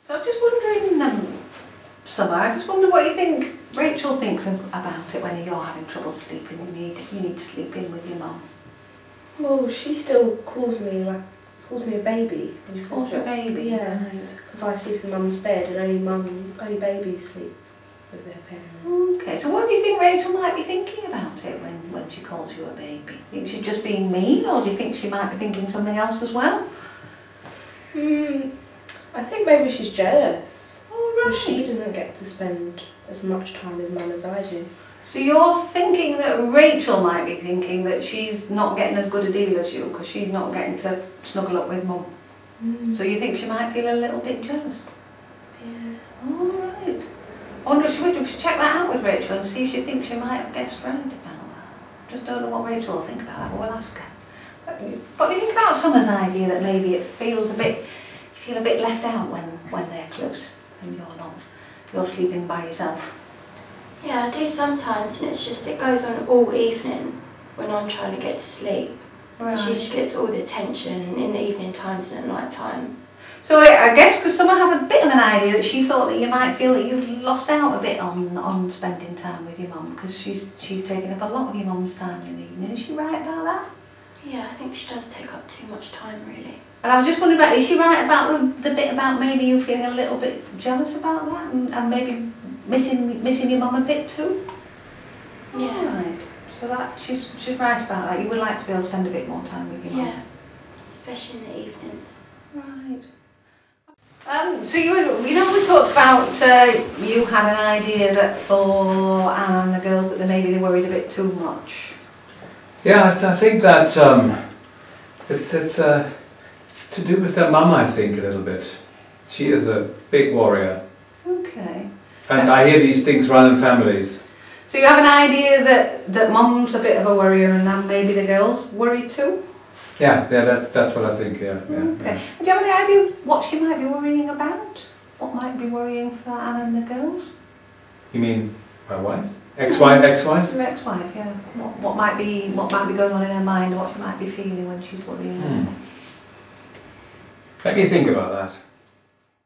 So I'm just wondering, Summer, I just wonder what you think Rachel thinks about it when you're having trouble sleeping and you need to sleep in with your mum. Well, she still calls me a baby. Calls you a baby? Yeah, because I sleep in mum's bed and only babies sleep with their parents. Okay, so what do you think Rachel might be thinking about it when she calls you a baby? Do you think she's just being mean, or do you think she might be thinking something else as well? I think maybe she's jealous. Oh, right. She doesn't get to spend as much time with mum as I do. So you're thinking that Rachel might be thinking that she's not getting as good a deal as you because she's not getting to snuggle up with mum. So you think she might feel a little bit jealous? Yeah. All right. I wonder if we should check that out with Rachel and see if she thinks she might have guessed right about that. Just don't know what Rachel will think about that, but we'll ask her. What do you think about Summer's idea that maybe it feels you feel a bit left out when they're close and you're sleeping by yourself? Yeah, I do sometimes, and it's just it goes on all evening when I'm trying to get to sleep. Right. She just gets all the attention in the evening times and at night time. So I guess because Summer had a bit of an idea that she thought that you might feel that you'd lost out a bit on spending time with your mum because she's taking up a lot of your mum's time in the evening. Is she right about that? Yeah, I think she does take up too much time, really. And I was just wondering is she right about the bit about maybe you feeling a little bit jealous about that and maybe missing your mum a bit too? Yeah. All right. So that she's right about that. You would like to be able to spend a bit more time with your mum. Yeah, especially in the evenings. Right. So we talked about you had an idea that for Anna and the girls that maybe they worried a bit too much. Yeah, I think that it's to do with their mum, I think, a little bit. She is a big warrior. Okay. And I hear these things run in families. So you have an idea that mum's a bit of a worrier and that maybe the girls worry too? Yeah, that's what I think, yeah. Okay. Yeah. Do you have any idea what she might be worrying about? What might be worrying for Anna and the girls? You mean my wife? Ex-wife? Your ex-wife, yeah. What might be going on in her mind, what she might be feeling when she's worrying? Let me think about that.